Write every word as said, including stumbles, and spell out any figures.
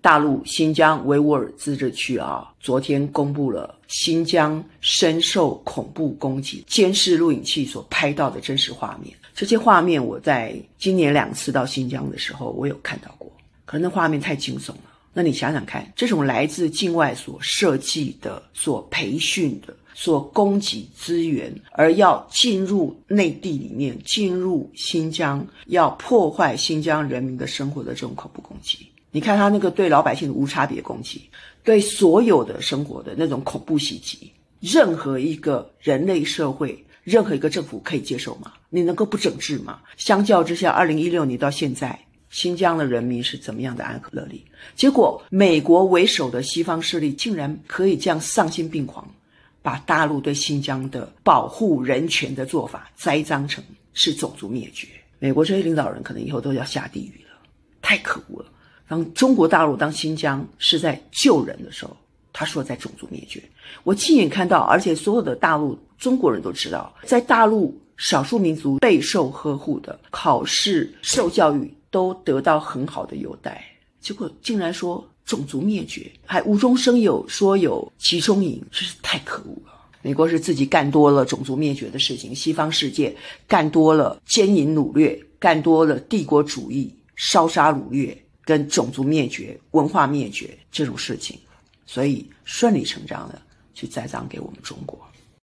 大陆新疆维吾尔自治区啊，昨天公布了新疆深受恐怖攻击监视录影器所拍到的真实画面。这些画面我在今年两次到新疆的时候我有看到过，可能那画面太惊悚了。那你想想看，这种来自境外所设计的、所培训的、所供给资源，而要进入内地里面，进入新疆，要破坏新疆人民的生活的这种恐怖攻击，你看他那个对老百姓的无差别攻击，对所有的生活的那种恐怖袭击，任何一个人类社会，任何一个政府可以接受吗？你能够不整治吗？相较之下，二零一六年到现在，新疆的人民是怎么样的安和乐利？结果美国为首的西方势力竟然可以这样丧心病狂，把大陆对新疆的保护人权的做法栽赃成是种族灭绝。美国这些领导人可能以后都要下地狱了，太可恶了。当中国大陆当新疆是在救人的时候，他说在种族灭绝。我亲眼看到，而且所有的大陆中国人都知道，在大陆少数民族备受呵护的，考试受教育都得到很好的优待，结果竟然说种族灭绝，还无中生有说有集中营，真是太可恶了。美国是自己干多了种族灭绝的事情，西方世界干多了奸淫掳掠，干多了帝国主义、烧杀掳掠跟种族灭绝、文化灭绝这种事情，所以顺理成章的去栽赃给我们中国。